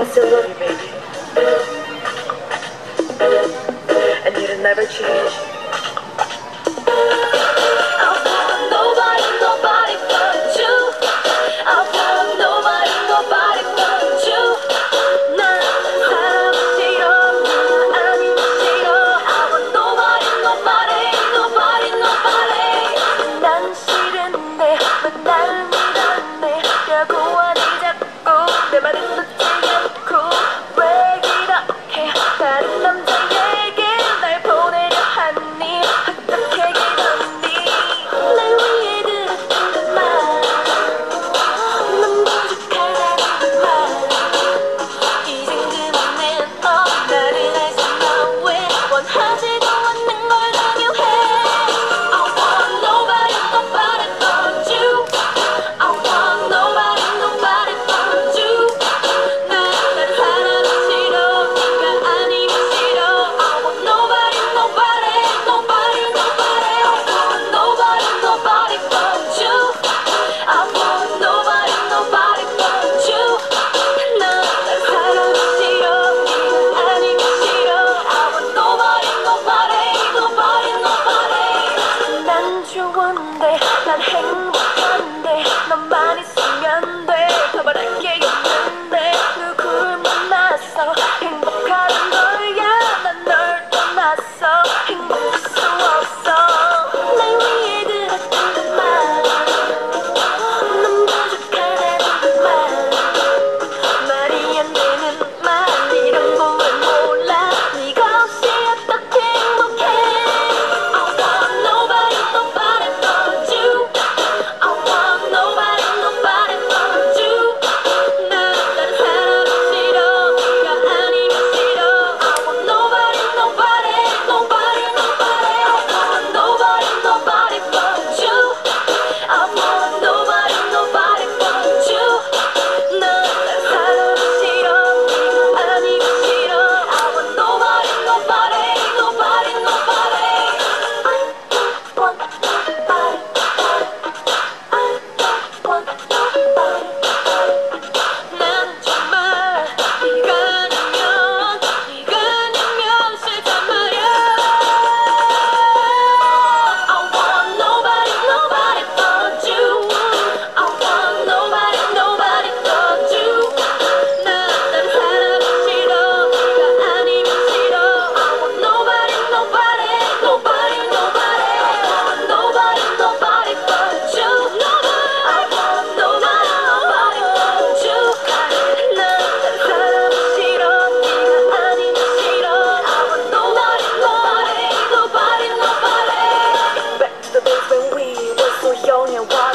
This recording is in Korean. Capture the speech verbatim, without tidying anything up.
I still love you, baby. And it'll never change. 좋은데 난 행복한데 너만 있으면 돼 더 바랄 게 없는데 누굴 만나서 행복하는 거야 난 널 떠나서 행복할 수 없어 날 위해 들었던 그 말 넌 부족하다는 말 말이 안 되는 말 이런 거 왜 몰라 네가 없이 어떻게 행복해 I want nobody nobody but you I want nobody nobody but you 난 다른 사람 싫어 네가 아니면 싫어 I want nobody nobody nobody nobody I want nobody nobody but you I want nobody nobody but you 난 다른 사람 싫어 네가 아니면 싫어 I want nobody nobody nobody nobody I don't want nobody I don't want nobody 나는 정말 네가 아니면 네가 아니면 싫단 말이야 I want nobody nobody but you I want nobody nobody but you 난 다른 사람 싫어 네가 아니면 싫어 I want nobody nobody nobody nobody I want nobody nobody but you I want nobody nobody but you 난 다른 사람 싫어 네가 아니면 싫어 I want nobody nobody nobody nobody Back to the days when we were so young and wild